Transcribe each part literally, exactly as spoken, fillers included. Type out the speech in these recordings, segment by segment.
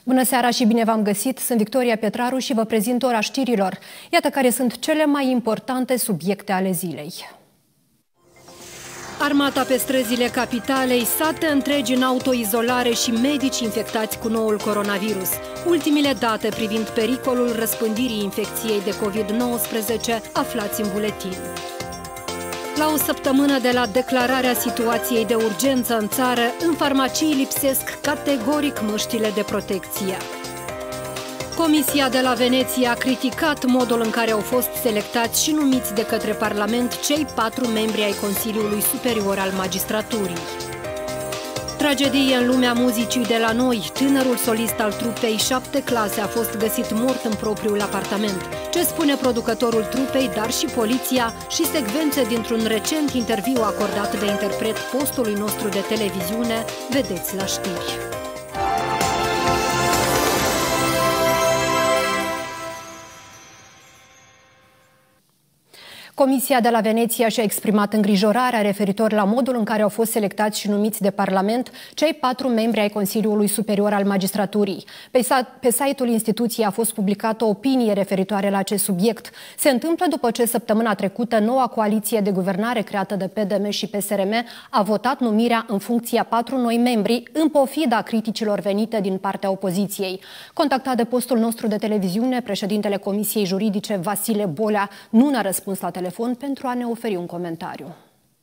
Bună seara și bine v-am găsit! Sunt Victoria Petraru și vă prezint ora știrilor. Iată care sunt cele mai importante subiecte ale zilei. Armata pe străzile capitalei, sate întregi în autoizolare și medici infectați cu noul coronavirus. Ultimile date privind pericolul răspândirii infecției de COVID nouăsprezece aflați în buletin. La o săptămână de la declararea situației de urgență în țară, în farmacii lipsesc categoric măștile de protecție. Comisia de la Veneția a criticat modul în care au fost selectați și numiți de către Parlament cei patru membri ai Consiliului Superior al Magistraturii. Tragedie în lumea muzicii de la noi. Tânărul solist al trupei șapte clase a fost găsit mort în propriul apartament. Ce spune producătorul trupei, dar și poliția, și secvențe dintr-un recent interviu acordat de interpret postului nostru de televiziune, vedeți la știri. Comisia de la Veneția și-a exprimat îngrijorarea referitor la modul în care au fost selectați și numiți de Parlament cei patru membri ai Consiliului Superior al Magistraturii. Pe, pe site-ul instituției a fost publicată o opinie referitoare la acest subiect. Se întâmplă după ce săptămâna trecută noua coaliție de guvernare creată de P D M și P S R M a votat numirea în funcție a patru noi membri, în pofida criticilor venite din partea opoziției. Contactat de postul nostru de televiziune, președintele Comisiei Juridice, Vasile Bolea, nu ne-a răspuns la telefon. telefon pentru a ne oferi un comentariu.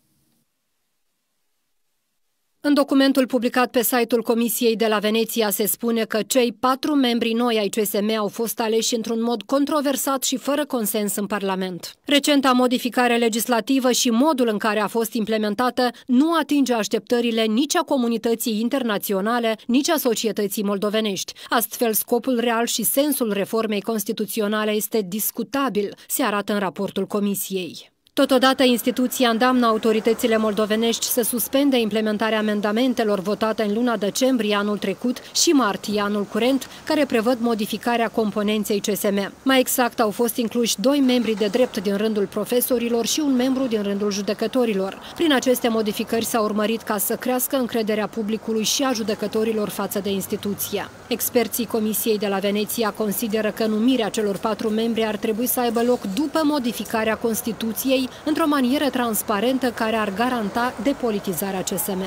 În documentul publicat pe site-ul Comisiei de la Veneția se spune că cei patru membri noi ai C S M au fost aleși într-un mod controversat și fără consens în Parlament. Recenta modificare legislativă și modul în care a fost implementată nu atinge așteptările nici a comunității internaționale, nici a societății moldovenești. Astfel, scopul real și sensul reformei constituționale este discutabil, se arată în raportul Comisiei. Totodată, instituția îndeamnă autoritățile moldovenești să suspende implementarea amendamentelor votate în luna decembrie anul trecut și martie anul curent, care prevăd modificarea componenței C S M. Mai exact, au fost incluși doi membri de drept din rândul profesorilor și un membru din rândul judecătorilor. Prin aceste modificări s-a urmărit ca să crească încrederea publicului și a judecătorilor față de instituția. Experții Comisiei de la Veneția consideră că numirea celor patru membri ar trebui să aibă loc după modificarea Constituției, într-o manieră transparentă care ar garanta depolitizarea C S M.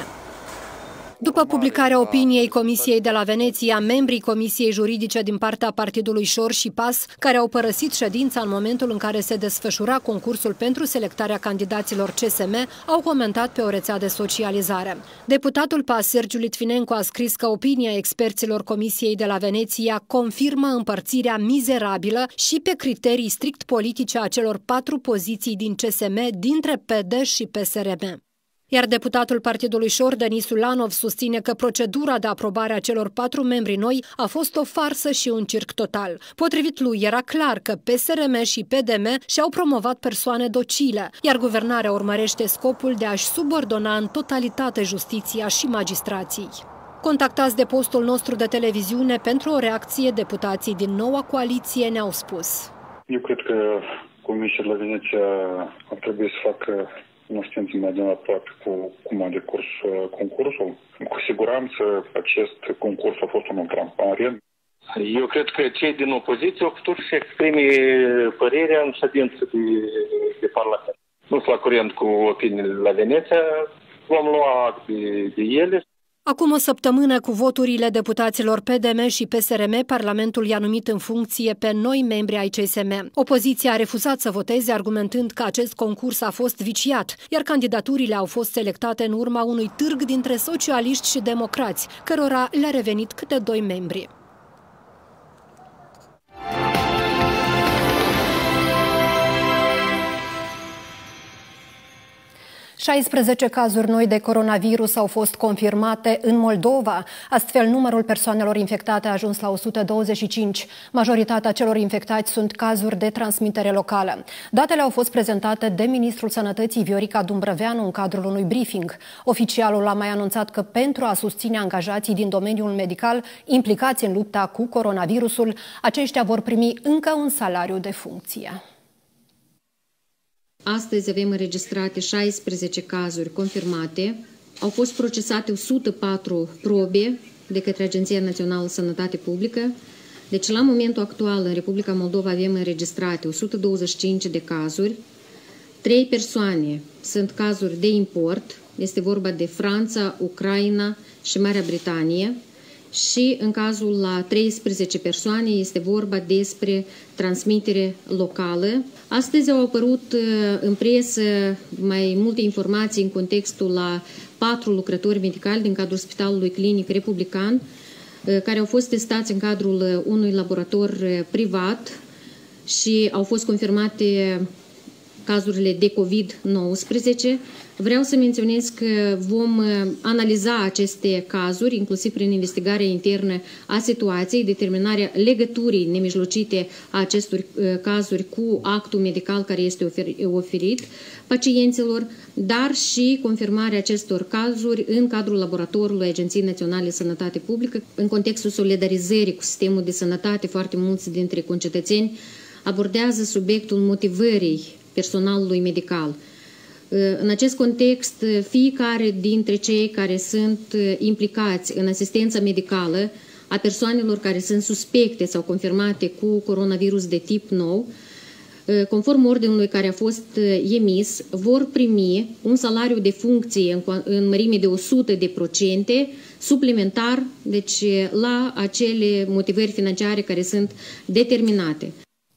După publicarea opiniei Comisiei de la Veneția, membrii Comisiei Juridice din partea Partidului Șor și P A S, care au părăsit ședința în momentul în care se desfășura concursul pentru selectarea candidaților C S M, au comentat pe o rețea de socializare. Deputatul P A S, Sergiu Litvinenko, a scris că opinia experților Comisiei de la Veneția confirmă împărțirea mizerabilă și pe criterii strict politice a celor patru poziții din C S M dintre P D și P S R M. Iar deputatul Partidului Șor, Denis Ulanov, susține că procedura de aprobare a celor patru membri noi a fost o farsă și un circ total. Potrivit lui, era clar că P S R M și P D M și-au promovat persoane docile, iar guvernarea urmărește scopul de a-și subordona în totalitate justiția și magistrații. Contactați de postul nostru de televiziune pentru o reacție, deputații din noua coaliție ne-au spus. Eu cred că Comisia de la Veneția ar trebui să facă cunoștință mai din aproape cu cum a decurs concursul. Cu siguranță acest concurs a fost unul transparent. Eu cred că cei din opoziție au putut să exprime părerea în ședință de, de Parlament. Nu sunt la curent cu opiniile la Veneția, vom lua de, de ele. Acum o săptămână, cu voturile deputaților P D M și P S R M, Parlamentul i-a numit în funcție pe noi membri ai C S M. Opoziția a refuzat să voteze, argumentând că acest concurs a fost viciat, iar candidaturile au fost selectate în urma unui târg dintre socialiști și democrați, cărora le-a revenit câte doi membri. șaisprezece cazuri noi de coronavirus au fost confirmate în Moldova. Astfel, numărul persoanelor infectate a ajuns la o sută douăzeci și cinci. Majoritatea celor infectați sunt cazuri de transmitere locală. Datele au fost prezentate de ministrul Sănătății Viorica Dumbrăveanu în cadrul unui briefing. Oficialul a mai anunțat că pentru a susține angajații din domeniul medical implicați în lupta cu coronavirusul, aceștia vor primi încă un salariu de funcție. Astăzi avem înregistrate șaisprezece cazuri confirmate, au fost procesate o sută patru probe de către Agenția Națională Sănătate Publică. Deci, la momentul actual, în Republica Moldova avem înregistrate o sută douăzeci și cinci de cazuri. Trei persoane sunt cazuri de import. Este vorba de Franța, Ucraina și Marea Britanie. Și în cazul la treisprezece persoane este vorba despre transmitere locală. Astăzi au apărut în presă mai multe informații în contextul la patru lucrători medicali din cadrul Spitalului Clinic Republican, care au fost testați în cadrul unui laborator privat și au fost confirmate cazurile de COVID nouăsprezece. Vreau să menționez că vom analiza aceste cazuri, inclusiv prin investigarea internă a situației, determinarea legăturii nemijlocite a acestor cazuri cu actul medical care este oferit pacienților, dar și confirmarea acestor cazuri în cadrul laboratorului Agenției Naționale de Sănătate Publică. În contextul solidarizării cu sistemul de sănătate, foarte mulți dintre concetățeni abordează subiectul motivării personalului medical. În acest context, fiecare dintre cei care sunt implicați în asistența medicală a persoanelor care sunt suspecte sau confirmate cu coronavirus de tip nou, conform ordinului care a fost emis, vor primi un salariu de funcție în mărime de o sută de procente suplimentar, deci la acele motivări financiare care sunt determinate.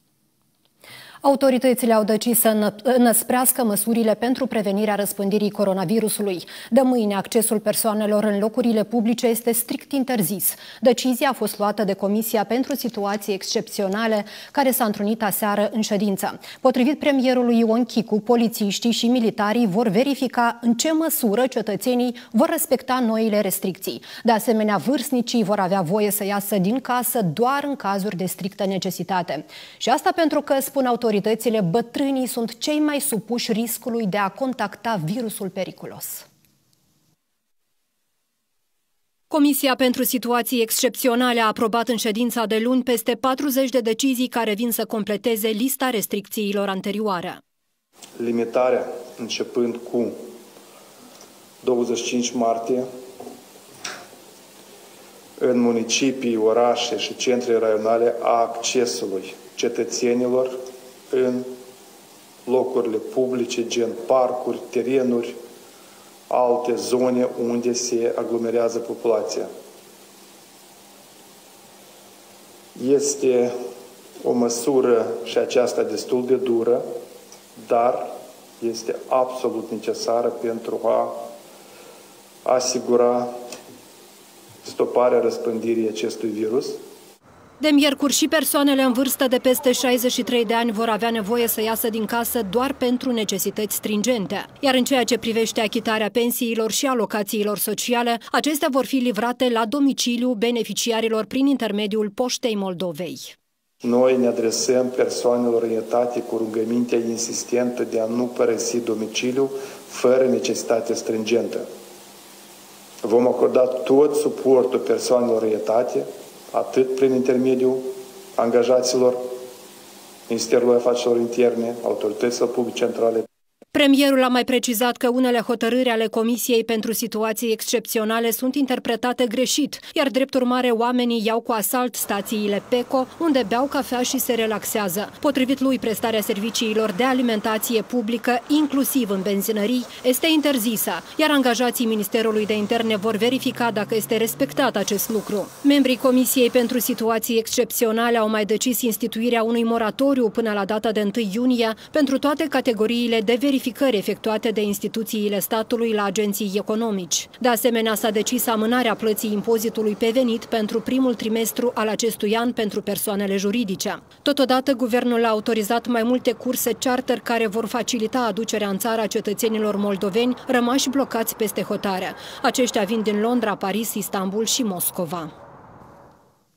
Autoritățile au decis să înăsprească măsurile pentru prevenirea răspândirii coronavirusului. De mâine, accesul persoanelor în locurile publice este strict interzis. Decizia a fost luată de Comisia pentru Situații Excepționale, care s-a întrunit aseară în ședință. Potrivit premierului Ion Chicu, polițiștii și militarii vor verifica în ce măsură cetățenii vor respecta noile restricții. De asemenea, vârstnicii vor avea voie să iasă din casă doar în cazuri de strictă necesitate. Și asta pentru că, spun autoritățile, autoritățile, bătrânii sunt cei mai supuși riscului de a contacta virusul periculos. Comisia pentru Situații Excepționale a aprobat în ședința de luni peste patruzeci de decizii care vin să completeze lista restricțiilor anterioare. Limitarea începând cu douăzeci și cinci martie în municipii, orașe și centre raionale a accesului cetățenilor în locurile publice, gen parcuri, terenuri, alte zone unde se aglomerează populația. Este o măsură și aceasta destul de dură, dar este absolut necesară pentru a asigura stoparea răspândirii acestui virus. De miercuri și persoanele în vârstă de peste șaizeci și trei de ani vor avea nevoie să iasă din casă doar pentru necesități stringente. Iar în ceea ce privește achitarea pensiilor și alocațiilor sociale, acestea vor fi livrate la domiciliu beneficiarilor prin intermediul Poștei Moldovei. Noi ne adresăm persoanelor în etate cu rugămintea insistentă de a nu părăsi domiciliul fără necesitate stringentă. Vom acorda tot suportul persoanelor în etate, atât prin intermediul angajaților Ministerului Afacerilor Interne, autorităților publice centrale. Premierul a mai precizat că unele hotărâri ale Comisiei pentru Situații Excepționale sunt interpretate greșit, iar drept urmare oamenii iau cu asalt stațiile PECO, unde beau cafea și se relaxează. Potrivit lui, prestarea serviciilor de alimentație publică, inclusiv în benzinării, este interzisă, iar angajații Ministerului de Interne vor verifica dacă este respectat acest lucru. Membrii Comisiei pentru Situații Excepționale au mai decis instituirea unui moratoriu până la data de întâi iunie pentru toate categoriile de verificare verificări efectuate de instituțiile statului la agenții economici. De asemenea, s-a decis amânarea plății impozitului pe venit pentru primul trimestru al acestui an pentru persoanele juridice. Totodată, guvernul a autorizat mai multe curse charter care vor facilita aducerea în țară a cetățenilor moldoveni rămași blocați peste hotare. Aceștia vin din Londra, Paris, Istanbul și Moscova.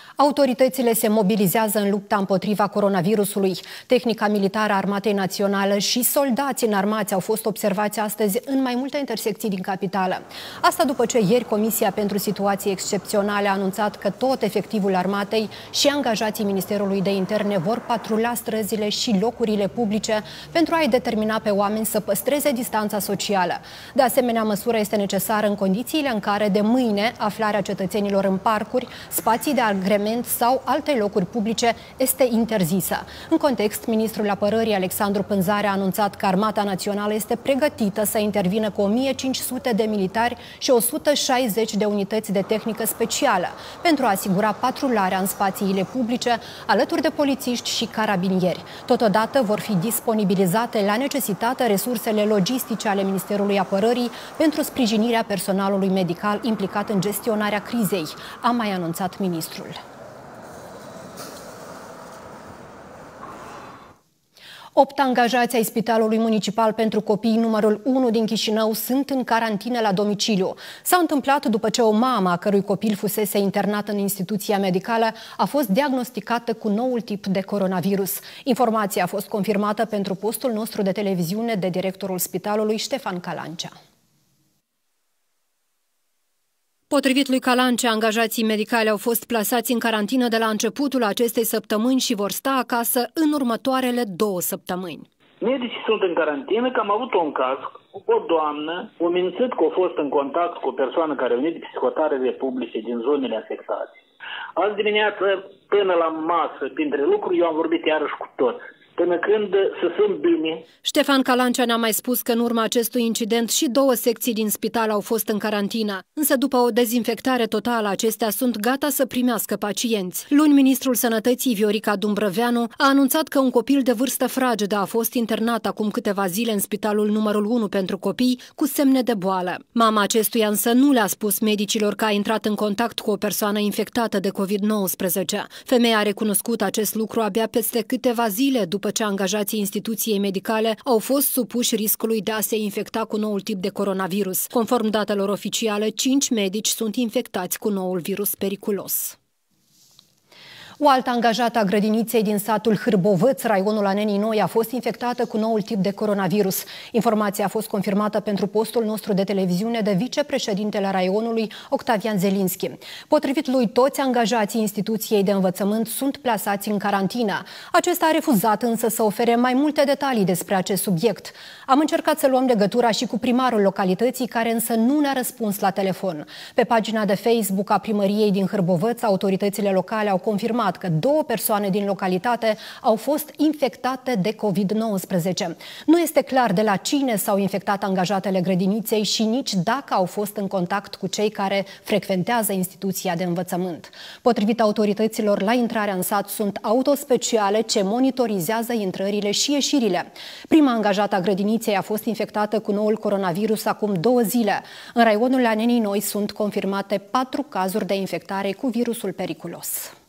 Autoritățile se mobilizează în lupta împotriva coronavirusului. Tehnica militară a Armatei Naționale și soldați înarmați au fost observați astăzi în mai multe intersecții din capitală. Asta după ce ieri Comisia pentru Situații Excepționale a anunțat că tot efectivul armatei și angajații Ministerului de Interne vor patrula străzile și locurile publice pentru a-i determina pe oameni să păstreze distanța socială. De asemenea, măsura este necesară în condițiile în care de mâine aflarea cetățenilor în parcuri, spații de agrement sau alte locuri publice este interzisă. În context, ministrul Apărării Alexandru Pânzare a anunțat că Armata Națională este pregătită să intervină cu o mie cinci sute de militari și o sută șaizeci de unități de tehnică specială pentru a asigura patrularea în spațiile publice alături de polițiști și carabinieri. Totodată vor fi disponibilizate la necesitate resursele logistice ale Ministerului Apărării pentru sprijinirea personalului medical implicat în gestionarea crizei, a mai anunțat ministrul. Opt angajați ai Spitalului Municipal pentru Copii numărul unu din Chișinău sunt în carantină la domiciliu. S-a întâmplat după ce o mamă a cărui copil fusese internat în instituția medicală a fost diagnosticată cu noul tip de coronavirus. Informația a fost confirmată pentru postul nostru de televiziune de directorul spitalului Ștefan Calancea. Potrivit lui Calancea, angajații medicali au fost plasați în carantină de la începutul acestei săptămâni și vor sta acasă în următoarele două săptămâni. Medicii sunt în carantină, că am avut un caz cu o doamnă, o mințit că a fost în contact cu o persoană care a venit de psihotarele publice din zonele afectate. Azi dimineață, până la masă, printre lucruri, eu am vorbit iarăși cu toți, până când să sunt bine. Ștefan Calancea ne-a mai spus că în urma acestui incident și două secții din spital au fost în carantină. Însă după o dezinfectare totală, acestea sunt gata să primească pacienți. Luni, ministrul Sănătății Viorica Dumbrăveanu a anunțat că un copil de vârstă fragedă a fost internat acum câteva zile în spitalul numărul unu pentru copii cu semne de boală. Mama acestuia însă nu le-a spus medicilor că a intrat în contact cu o persoană infectată de covid nouăsprezece. Femeia a recunoscut acest lucru abia peste câteva zile după ce angajații instituției medicale au fost supuși riscului de a se infecta cu noul tip de coronavirus. Conform datelor oficiale, cinci medici sunt infectați cu noul virus periculos. O altă angajată a grădiniței din satul Hârbovăț, raionul Anenii Noi, a fost infectată cu noul tip de coronavirus. Informația a fost confirmată pentru postul nostru de televiziune de vicepreședintele raionului, Octavian Zelinski. Potrivit lui, toți angajații instituției de învățământ sunt plasați în carantină. Acesta a refuzat însă să ofere mai multe detalii despre acest subiect. Am încercat să luăm legătura și cu primarul localității, care însă nu ne-a răspuns la telefon. Pe pagina de Facebook a primăriei din Hârbovăț, autoritățile locale au confirmat că două persoane din localitate au fost infectate de covid nouăsprezece. Nu este clar de la cine s-au infectat angajatele grădiniței și nici dacă au fost în contact cu cei care frecventează instituția de învățământ. Potrivit autorităților, la intrarea în sat sunt autospeciale ce monitorizează intrările și ieșirile. Prima angajată a grădiniței a fost infectată cu noul coronavirus acum două zile. În raionul Anenii Noi sunt confirmate patru cazuri de infectare cu virusul periculos.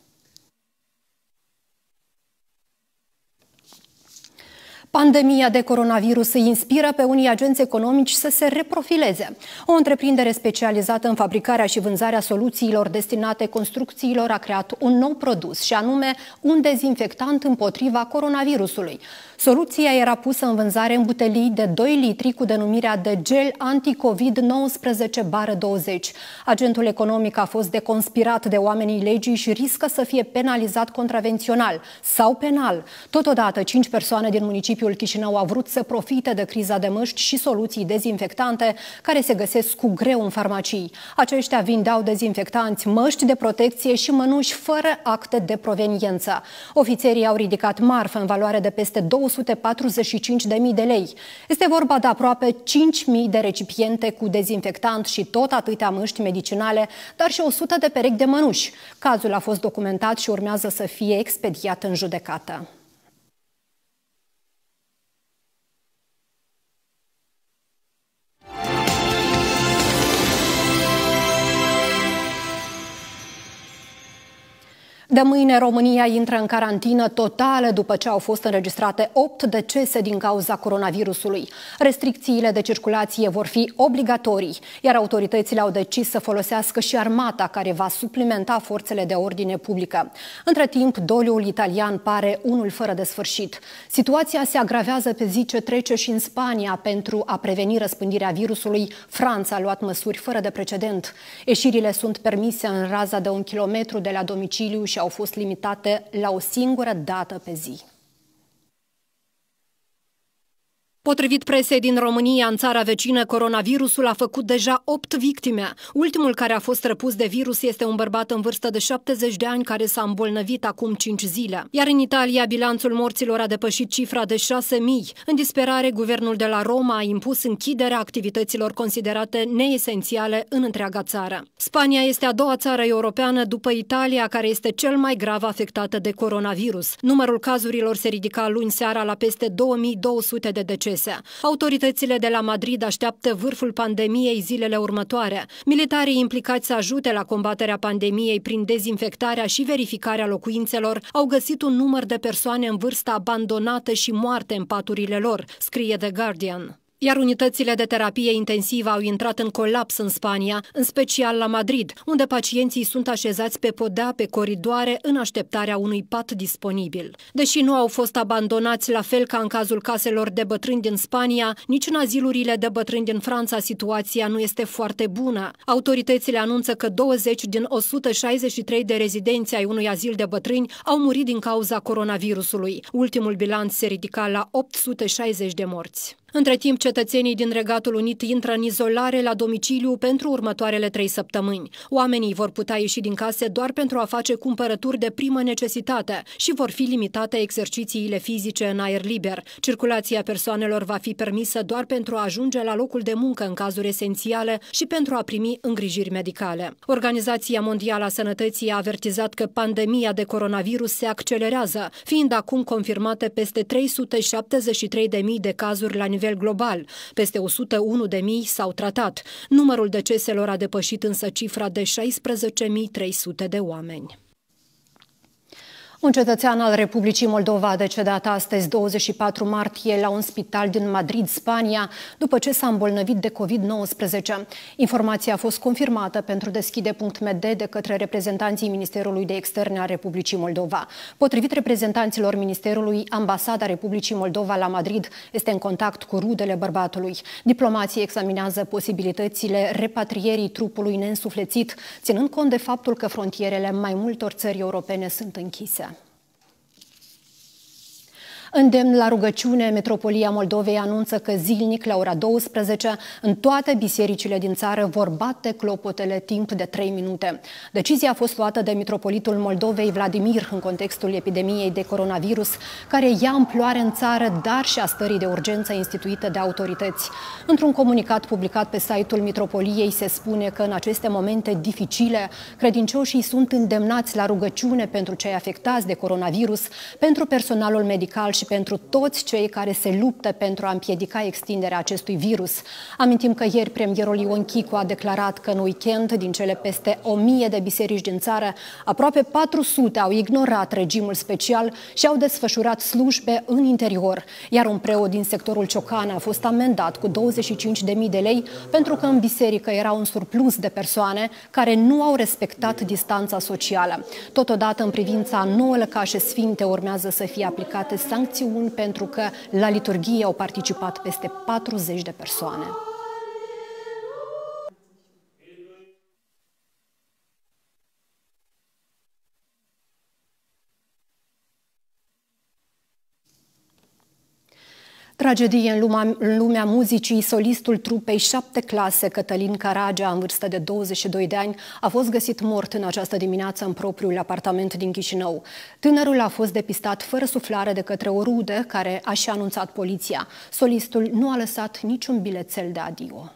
Pandemia de coronavirus îi inspiră pe unii agenți economici să se reprofileze. O întreprindere specializată în fabricarea și vânzarea soluțiilor destinate construcțiilor a creat un nou produs, și anume un dezinfectant împotriva coronavirusului. Soluția era pusă în vânzare în butelii de doi litri cu denumirea de gel anti-covid nouăsprezece douăzeci. Agentul economic a fost deconspirat de oamenii legii și riscă să fie penalizat contravențional sau penal. Totodată, cinci persoane din municipiul Chișinău au vrut să profite de criza de măști și soluții dezinfectante care se găsesc cu greu în farmacii. Aceștia vindeau dezinfectanți, măști de protecție și mănuși fără acte de proveniență. Ofițerii au ridicat marfă în valoare de peste două sute patruzeci și cinci de mii de lei. Este vorba de aproape cinci mii de recipiente cu dezinfectant și tot atâtea măști medicinale, dar și o sută de perechi de mănuși. Cazul a fost documentat și urmează să fie expediat în judecată. De mâine, România intră în carantină totală după ce au fost înregistrate opt decese din cauza coronavirusului. Restricțiile de circulație vor fi obligatorii, iar autoritățile au decis să folosească și armata, care va suplimenta forțele de ordine publică. Între timp, doliul italian pare unul fără de sfârșit. Situația se agravează pe zi ce trece și în Spania. Pentru a preveni răspândirea virusului, Franța a luat măsuri fără de precedent. Ieșirile sunt permise în raza de un kilometru de la domiciliu și au fost limitate la o singură dată pe zi. Potrivit presei din România, în țara vecină, coronavirusul a făcut deja opt victime. Ultimul care a fost răpus de virus este un bărbat în vârstă de șaptezeci de ani care s-a îmbolnăvit acum cinci zile. Iar în Italia, bilanțul morților a depășit cifra de șase mii. În disperare, guvernul de la Roma a impus închiderea activităților considerate neesențiale în întreaga țară. Spania este a doua țară europeană după Italia, care este cel mai grav afectată de coronavirus. Numărul cazurilor se ridica luni seara la peste două mii două sute de decese. Autoritățile de la Madrid așteaptă vârful pandemiei zilele următoare. Militarii implicați să ajute la combaterea pandemiei prin dezinfectarea și verificarea locuințelor au găsit un număr de persoane în vârstă abandonate și moarte în paturile lor, scrie The Guardian. Iar unitățile de terapie intensivă au intrat în colaps în Spania, în special la Madrid, unde pacienții sunt așezați pe podea, pe coridoare, în așteptarea unui pat disponibil. Deși nu au fost abandonați la fel ca în cazul caselor de bătrâni din Spania, nici în azilurile de bătrâni din Franța situația nu este foarte bună. Autoritățile anunță că douăzeci din o sută șaizeci și trei de rezidenți ai unui azil de bătrâni au murit din cauza coronavirusului. Ultimul bilanț se ridica la opt sute șaizeci de morți. Între timp, cetățenii din Regatul Unit intră în izolare la domiciliu pentru următoarele trei săptămâni. Oamenii vor putea ieși din case doar pentru a face cumpărături de primă necesitate și vor fi limitate exercițiile fizice în aer liber. Circulația persoanelor va fi permisă doar pentru a ajunge la locul de muncă în cazuri esențiale și pentru a primi îngrijiri medicale. Organizația Mondială a Sănătății a avertizat că pandemia de coronavirus se accelerează, fiind acum confirmate peste trei sute șaptezeci și trei de mii de cazuri la nivel global. Peste o sută unu de mii s-au tratat. Numărul deceselor a depășit însă cifra de șaisprezece mii trei sute de oameni. Un cetățean al Republicii Moldova a decedat astăzi, douăzeci și patru martie, la un spital din Madrid, Spania, după ce s-a îmbolnăvit de COVID nouăsprezece. Informația a fost confirmată pentru Deschide punct m d de către reprezentanții Ministerului de Externe a Republicii Moldova. Potrivit reprezentanților Ministerului, Ambasada Republicii Moldova la Madrid este în contact cu rudele bărbatului. Diplomații examinează posibilitățile repatrierii trupului neînsuflețit, ținând cont de faptul că frontierele mai multor țări europene sunt închise. Îndemn la rugăciune, Metropolia Moldovei anunță că zilnic, la ora douăsprezece, în toate bisericile din țară vor bate clopotele timp de trei minute. Decizia a fost luată de Mitropolitul Moldovei Vladimir în contextul epidemiei de coronavirus, care ia amploare în țară, dar și a stării de urgență instituită de autorități. Într-un comunicat publicat pe site-ul Mitropoliei se spune că în aceste momente dificile, credincioșii sunt îndemnați la rugăciune pentru cei afectați de coronavirus, pentru personalul medical și și pentru toți cei care se luptă pentru a împiedica extinderea acestui virus. Amintim că ieri premierul Ion Chicu a declarat că în weekend, din cele peste o mie de biserici din țară, aproape patru sute au ignorat regimul special și au desfășurat slujbe în interior, iar un preot din sectorul Ciocan a fost amendat cu douăzeci și cinci de mii de lei pentru că în biserică era un surplus de persoane care nu au respectat distanța socială. Totodată, în privința nouă lăcașe sfinte, urmează să fie aplicate sancțiuni pentru că la liturghie au participat peste patruzeci de persoane. Tragedie în lumea, în lumea muzicii, solistul trupei Șapte Clase, Cătălin Caragea, în vârstă de douăzeci și doi de ani, a fost găsit mort în această dimineață în propriul apartament din Chișinău. Tânărul a fost depistat fără suflare de către o rudă, care a și anunțat poliția. Solistul nu a lăsat niciun bilețel de adio.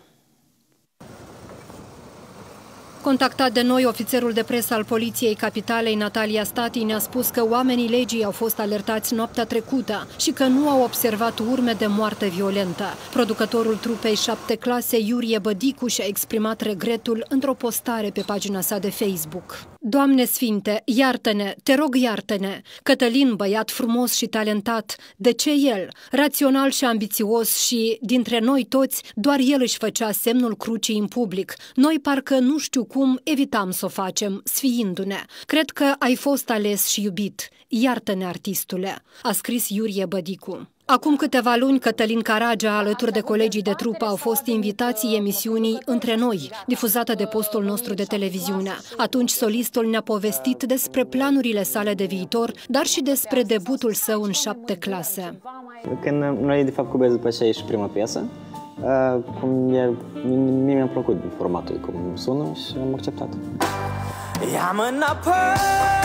Contactat de noi, ofițerul de presă al Poliției Capitalei, Natalia Stati, ne-a spus că oamenii legii au fost alertați noaptea trecută și că nu au observat urme de moarte violentă. Producătorul trupei Șapte Clase, Iurie Bădicu, și-a exprimat regretul într-o postare pe pagina sa de Facebook. Doamne Sfinte, iartă-ne, te rog iartă-ne! Cătălin, băiat frumos și talentat, de ce el, rațional și ambițios și, dintre noi toți, doar el își făcea semnul crucii în public. Noi parcă nu știu cum evitam să o facem, sfiindu-ne. Cred că ai fost ales și iubit. Iartă-ne, artistule, a scris Iurie Bădicu. Acum câteva luni, Cătălin Caragea, alături de colegii de trupă, au fost invitații emisiunii Între Noi, difuzată de postul nostru de televiziune. Atunci, solistul ne-a povestit despre planurile sale de viitor, dar și despre debutul său în șapte clase. Când noi, de fapt, cu Bezi după aceea și prima piesă, cum mie mi-a plăcut formatul, cum sună și am acceptat. Ia-mă înapoi,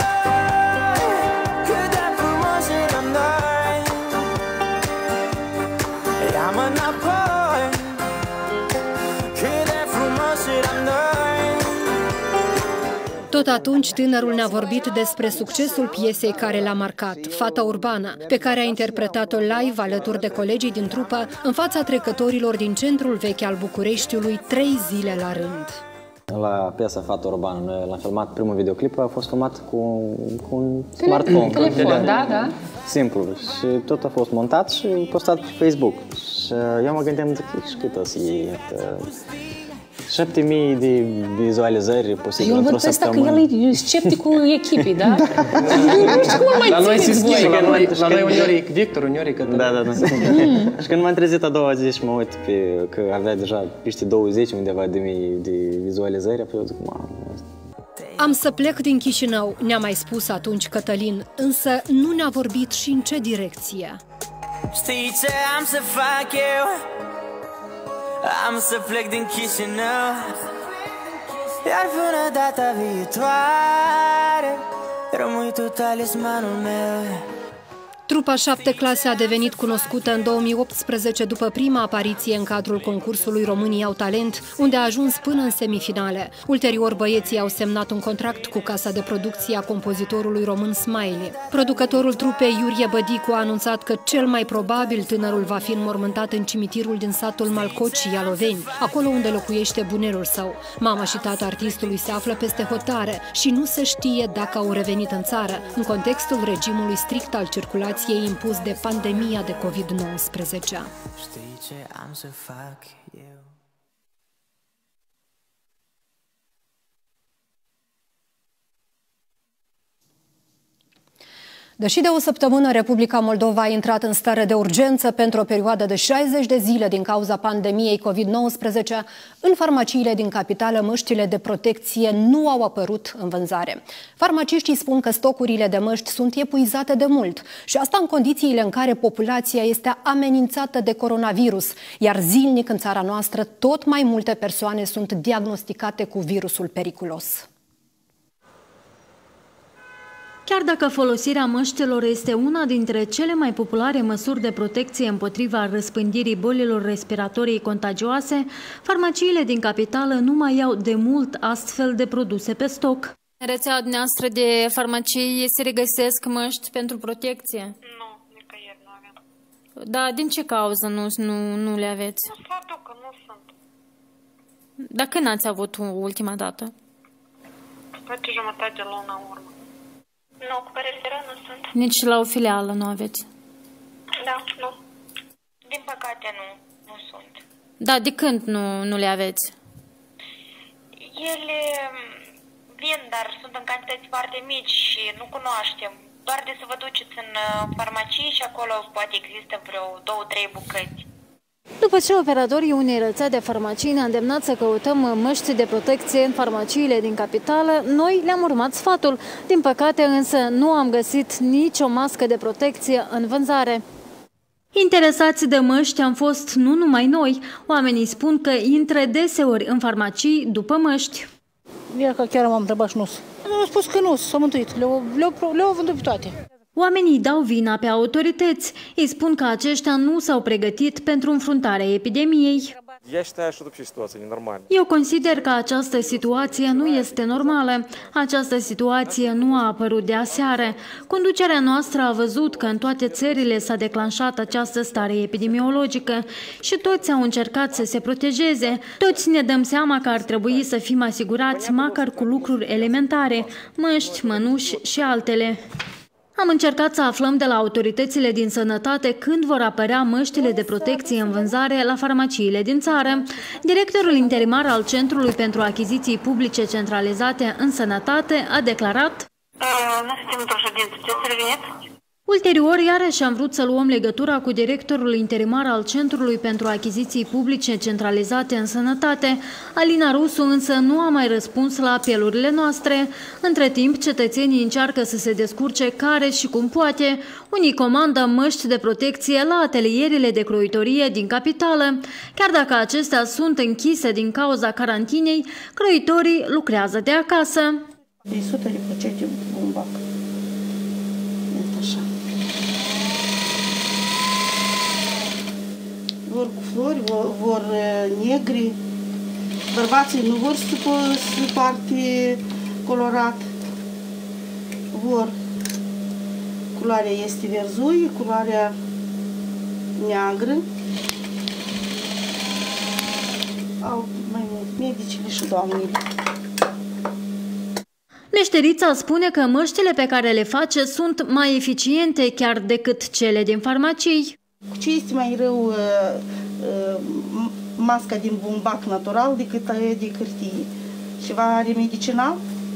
cât de frumos eram noi. Ia-mă înapoi, cât de frumos eram noi. Tot atunci, tânărul ne-a vorbit despre succesul piesei care l-a marcat, Fata Urbană, pe care a interpretat-o live alături de colegii din trupă, în fața trecătorilor din centrul vechi al Bucureștiului, trei zile la rând. La piesa Fata Urbană, noi l-am filmat, primul videoclip a fost filmat cu, cu un smartphone. Telefon, da, da. Simplu. Și tot a fost montat și postat pe Facebook. Și eu mă gândeam, zic, și cât o să iei? șapte mii de vizualizări posibil într-o săptămână. Eu văd că el e scepticul echipii, da? Nu știu cum mai la noi se schimbă, la noi, la noi uneori e Victor, uneori e Cătălin. Da, da, da. Și când m-am trezit a doua zi și mă uit pe, că avea deja peste douăzeci undeva de mii de vizualizări, apoi eu zic, mamă, asta. Am să plec din Chișinău, ne-a mai spus atunci Cătălin, însă nu ne-a vorbit și în ce direcție. Știi ce am să fac eu? Am să plec din Chișinău, iar până data viitoare rămâi tu talismanul meu. Trupa șapte clase a devenit cunoscută în două mii optsprezece după prima apariție în cadrul concursului Românii au talent, unde a ajuns până în semifinale. Ulterior, băieții au semnat un contract cu casa de producție a compozitorului român Smiley. Producătorul trupei, Iurie Bădicu, a anunțat că cel mai probabil tânărul va fi înmormântat în cimitirul din satul Malcoci, Ialoveni, acolo unde locuiește bunelul său. Mama și tata artistului se află peste hotare și nu se știe dacă au revenit în țară, în contextul regimului strict al circulației impus de pandemia de COVID nouăsprezece. Știi ce am să fac eu? Deși de o săptămână Republica Moldova a intrat în stare de urgență pentru o perioadă de șaizeci de zile din cauza pandemiei COVID nouăsprezece, în farmaciile din capitală măștile de protecție nu au apărut în vânzare. Farmaciștii spun că stocurile de măști sunt epuizate de mult și asta în condițiile în care populația este amenințată de coronavirus, iar zilnic în țara noastră tot mai multe persoane sunt diagnosticate cu virusul periculos. Chiar dacă folosirea măștilor este una dintre cele mai populare măsuri de protecție împotriva răspândirii bolilor respiratorii contagioase, farmaciile din capitală nu mai au de mult astfel de produse pe stoc. În rețeaua noastră de farmacii se regăsesc măști pentru protecție? Nu, nicăieri nu avem. Da, din ce cauză nu, nu, nu le aveți? Nu se aducă, nu sunt. Dar când ați avut ultima dată? Poate jumătate de lună în urmă. Nu, cu părere nu sunt. Nici la o filială nu aveți? Da, nu. Din păcate nu, nu sunt. Da, de când nu, nu le aveți? Ele vin, dar sunt în cantități foarte mici și nu cunoaștem. Doar de să vă duceți în farmacie și acolo poate există vreo două, trei bucăți. După ce operatorii unei rețea de farmacii ne-a îndemnat să căutăm măști de protecție în farmaciile din capitală, noi le-am urmat sfatul. Din păcate însă nu am găsit nicio mască de protecție în vânzare. Interesați de măști am fost nu numai noi. Oamenii spun că intră deseori în farmacii după măști. Iar că chiar m-am întrebat și nu. Am spus că nu, s-au mântuit. Le-au le le vândut pe toate. Oamenii dau vina pe autorități. Ei spun că aceștia nu s-au pregătit pentru înfruntarea epidemiei. Eu consider că această situație nu este normală. Această situație nu a apărut de aseară. Conducerea noastră a văzut că în toate țările s-a declanșat această stare epidemiologică și toți au încercat să se protejeze. Toți ne dăm seama că ar trebui să fim asigurați măcar cu lucruri elementare, măști, mănuși și altele. Am încercat să aflăm de la autoritățile din sănătate când vor apărea măștile de protecție în vânzare la farmaciile din țară. Directorul interimar al Centrului pentru Achiziții Publice Centralizate în Sănătate a declarat: Nu suntem într-o ședință, ce să reveniți? Ulterior, iarăși am vrut să luăm legătura cu directorul interimar al Centrului pentru Achiziții Publice Centralizate în Sănătate. Alina Rusu însă nu a mai răspuns la apelurile noastre. Între timp, cetățenii încearcă să se descurce care și cum poate. Unii comandă măști de protecție la atelierele de croitorie din capitală. Chiar dacă acestea sunt închise din cauza carantinei, croitorii lucrează de acasă. De sute de procente bumbac. Așa. Vor cu flori, vor, vor negri. Bărbații nu vor să parte colorat. Vor. Culoarea este verzuie, culoarea neagră. Au mai mult medicile și doamnele. Meșterița spune că măștile pe care le face sunt mai eficiente chiar decât cele din farmacii. Ce este mai rău uh, uh, masca din bumbac natural decât de hârtie? Ceva are medicinal?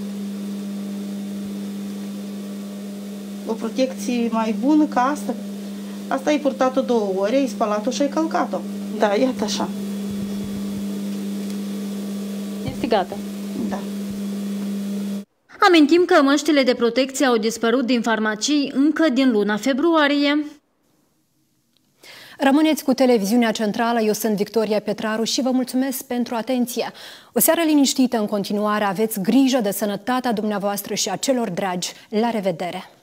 O protecție mai bună ca asta? Asta ai purtat-o două ore, ai spălat-o și ai călcat-o. Da, iată așa. Este gata. Da. Amintim că măștile de protecție au dispărut din farmacii încă din luna februarie. Rămâneți cu Televiziunea Centrală, eu sunt Victoria Petraru și vă mulțumesc pentru atenție. O seară liniștită în continuare, aveți grijă de sănătatea dumneavoastră și a celor dragi. La revedere!